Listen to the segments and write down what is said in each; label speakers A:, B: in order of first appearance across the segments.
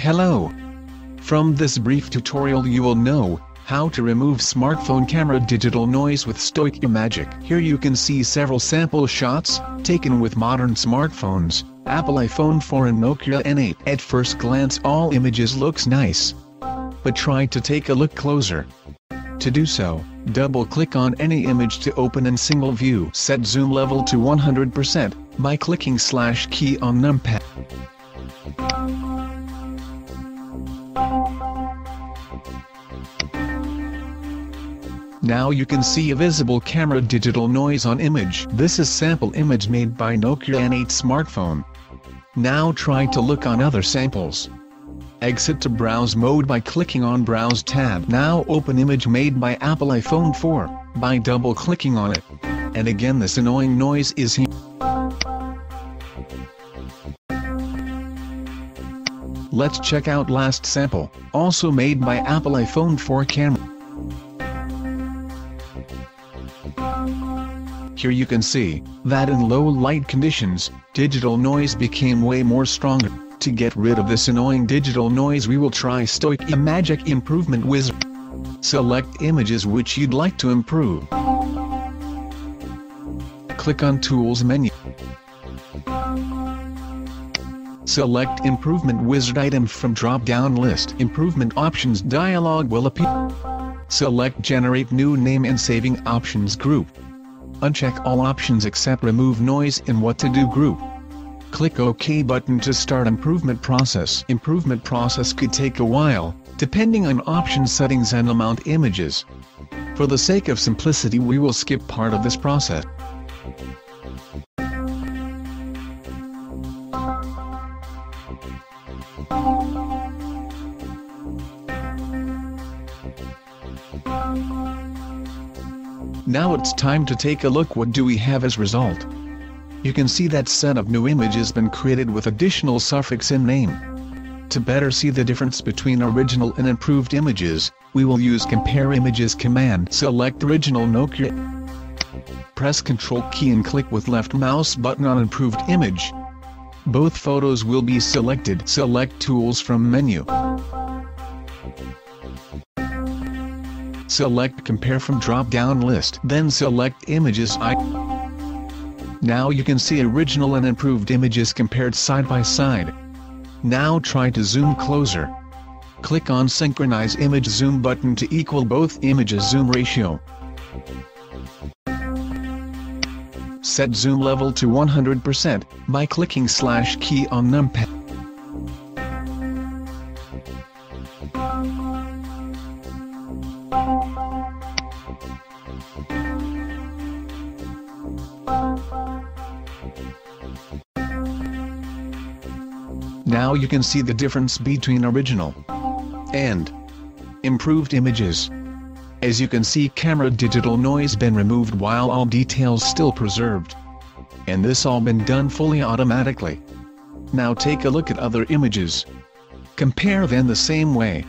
A: Hello! From this brief tutorial you will know how to remove smartphone camera digital noise with STOIK Imagic. Here you can see several sample shots taken with modern smartphones, Apple iPhone 4 and Nokia N8. At first glance all images looks nice. But try to take a look closer. To do so, double-click on any image to open in single view. Set zoom level to 100% by clicking /key on numpad. Now you can see a visible camera digital noise on image. This is sample image made by Nokia N8 smartphone. Now try to look on other samples. Exit to browse mode by clicking on browse tab. Now open image made by Apple iPhone 4 by double clicking on it. And again this annoying noise is here. Let's check out last sample, also made by Apple iPhone 4 camera. Here you can see that in low light conditions, digital noise became way more stronger. To get rid of this annoying digital noise we will try STOIK Imagic Improvement Wizard. Select images which you'd like to improve. Click on Tools menu. Select Improvement Wizard item from drop-down list. Improvement options dialog will appear. Select Generate New Name and Saving Options Group. Uncheck all options except Remove Noise in What to Do group. Click OK button to start improvement process. Improvement process could take a while, depending on option settings and amount images. For the sake of simplicity we will skip part of this process. Now it's time to take a look what do we have as result. You can see that set of new images been created with additional suffix in name. To better see the difference between original and improved images, we will use Compare Images command. Select original Nokia. Press Ctrl key and click with left mouse button on improved image. Both photos will be selected. Select Tools from menu. Select Compare from drop-down list. Then select Images Now you can see original and improved images compared side by side. Now try to zoom closer. Click on Synchronize Image Zoom button to equal both images zoom ratio. Set zoom level to 100% by clicking /key on numpad. Now you can see the difference between original and improved images. As you can see, camera digital noise been removed while all details still preserved. And this all been done fully automatically. Now take a look at other images. Compare them the same way.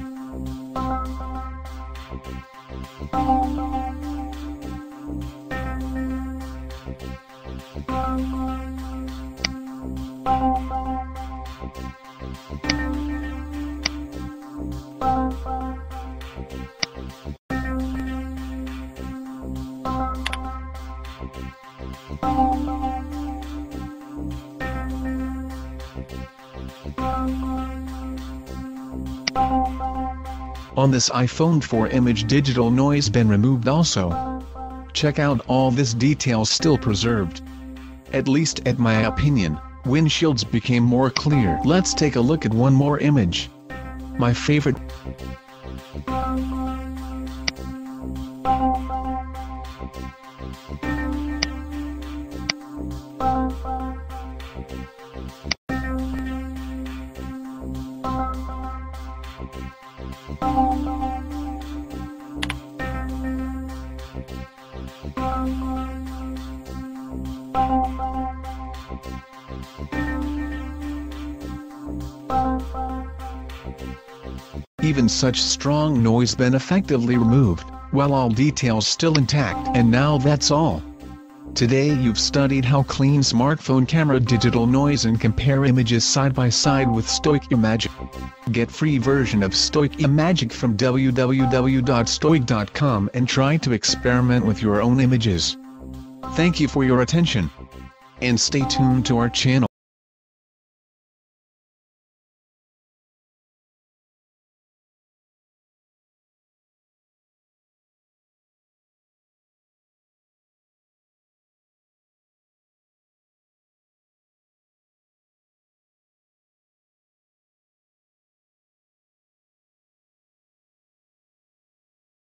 A: On this iPhone 4 image digital noise been removed also. Check out all this details still preserved. At least at my opinion, windshields became more clear. Let's take a look at one more image. My favorite. Even such strong noise been effectively removed, while all details still intact. And now that's all. Today you've studied how clean smartphone camera digital noise and compare images side by side with STOIK Imagic. Get free version of STOIK Imagic from www.stoik.com and try to experiment with your own images. Thank you for your attention. And stay tuned to our channel.